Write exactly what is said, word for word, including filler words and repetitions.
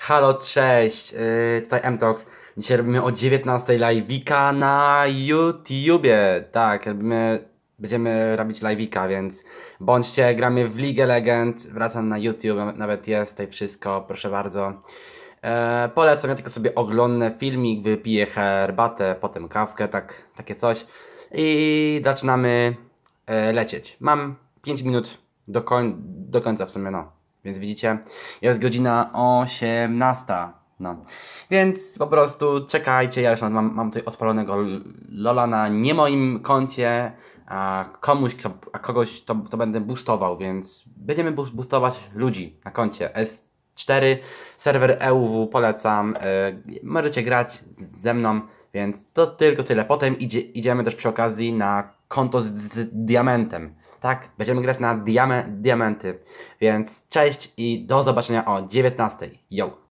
Halo, cześć, yy, tutaj M-Tox. Dzisiaj robimy o dziewiętnastej live'ika na YouTubie. Tak, robimy, będziemy robić live'ika, więc bądźcie, gramy w League Legend, wracam na YouTube, nawet jest tutaj wszystko, proszę bardzo. E, polecam, ja tylko sobie oglądnę filmik, wypiję herbatę, potem kawkę, tak, takie coś. I zaczynamy e, lecieć. Mam pięć minut do, koń do końca w sumie, no. Więc widzicie, jest godzina osiemnasta. No. Więc po prostu czekajcie, ja już mam, mam tutaj odpalonego Lola na nie moim koncie, a komuś, a kogoś to, to będę boostował, więc będziemy boostować ludzi na koncie S cztery, serwer E U W polecam, yy, możecie grać ze mną, więc to tylko tyle. Potem idzie, idziemy też przy okazji na konto z, z diamentem. Tak, będziemy grać na diame, diamenty, więc cześć i do zobaczenia o dziewiętnastej. Yo!